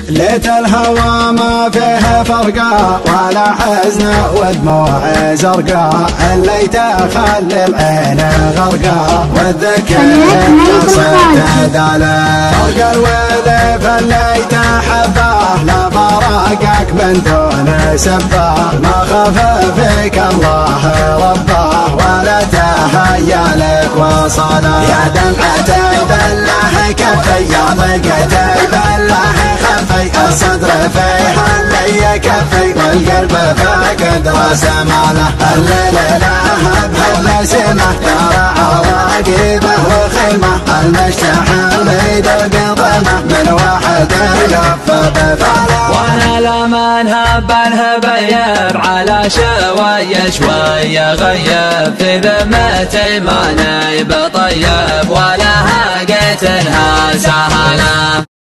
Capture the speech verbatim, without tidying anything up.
ليت الهوى ما فيه فرقة ولا حزن ودموع زرقاء، الليت خلي العين غرقاء والذكر قصد داله، فرق الويل فالليت حباه لا فراقك من دون سباه، ما خاف فيك الله رباه ولا تهيا لك وصله، يا دمعة بالله كفي يا ضيقة بالله خفي، الصدر فيها اللي كفي والقلب فاقد رسماله، الليل لهب بسمه ترى عواقبه وخيمه، المشتحن بيدق ظلمه من واحد يلف بفاله، وانا لما نهب نهبيب على شوية شوية غيب في ذمتي ما نيب طيب ولا هاقيت انها سهله.